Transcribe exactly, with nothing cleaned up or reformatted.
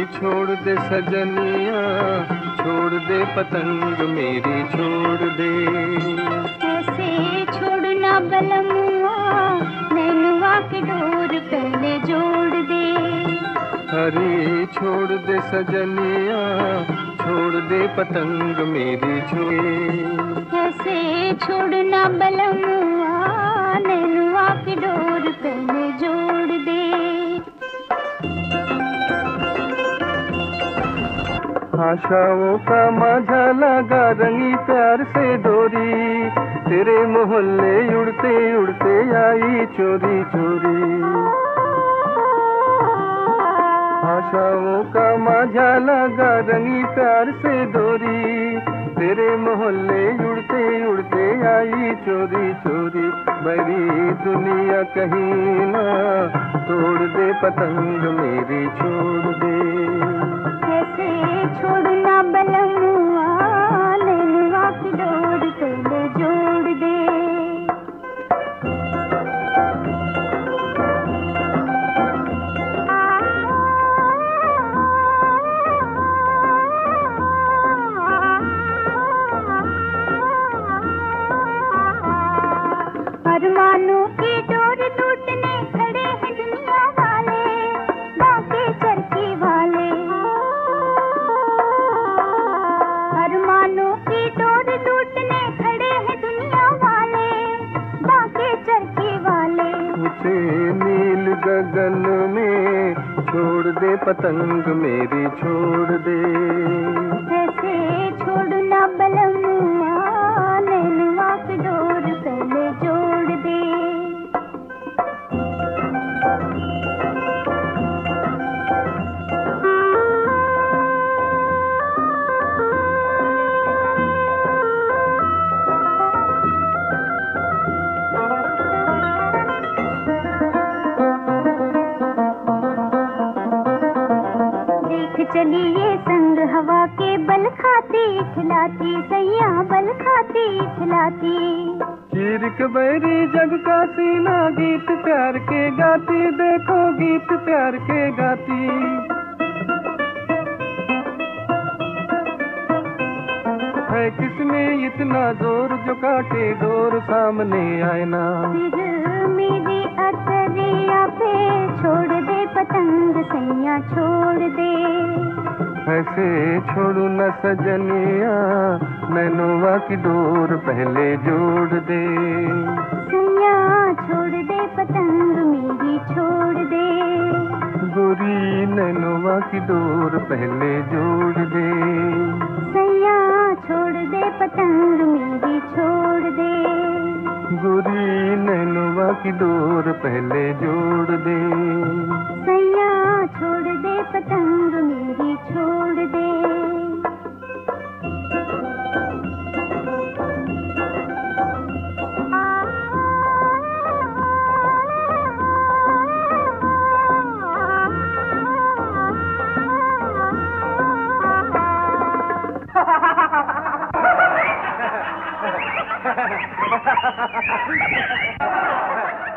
छोड़ दे सजनिया, छोड़ दे पतंग मेरी छोड़ दे। ऐसे छोड़ना बलमुआ, नैनुआ की डोर पहले जोड़ दे। अरे छोड़ दे सजनिया, छोड़ दे पतंग मेरी छोड़। ऐसे छोड़ना बलमुआ, नैनुआ की डोर पहले जोड़ दे। आशाओं का माझा लगा रंगी प्यार से डोरी, तेरे मोहल्ले उड़ते उड़ते आई चोरी चोरी। आशाओं का माझा लगा रंगी प्यार से डोरी, तेरे मोहल्ले उड़ते उड़ते आई चोरी चोरी। बड़ी दुनिया कहीं ना तोड़ दे पतंग मेरी छोड़ दे। ऐसे छोड़ना बलमुआ, नैनुआ की डोर पहले जोड़ दे। अरमानों की डोर टूटने खड़े हैं दुनिया वाले, बाकी चरखी वाले। अरमानों की डोर टूटने खड़े हैं दुनिया वाले, बाकी चरखी वाले। उसे नील गगन में छोड़ दे पतंग मेरी छोड़ दे। ऐसे छोड़ना बलमुआ, नैनुआ की डोर पहले जोड़ दे। चलिए संग हवा के बल खाती खिलाती, सैया बल खाती खिलाती। चीर के बैरी जग का सीना गीत प्यार के गाती, देखो गीत प्यार के गाती। है किसमें इतना जोर जो काटे डोर सामने आए ना। फिर मेरी अतरिया पे छोड़ दे पतंग सैया छोड़ दे। ऐसे छोड़ू न सजनिया, नैनुआ की डोर पहले जोड़ दे। सैया छोड़ दे पतंग मेरी छोड़ दे। गोरी नैनुआ की डोर पहले जोड़ दे। सैया छोड़ दे पतंग मेरी छोड़ दे। गोरी नैनुआ की डोर पहले जोड़ दे। सैया छोड़ दे पतंग मेरी छोड़ दे। Ha ha ha ha!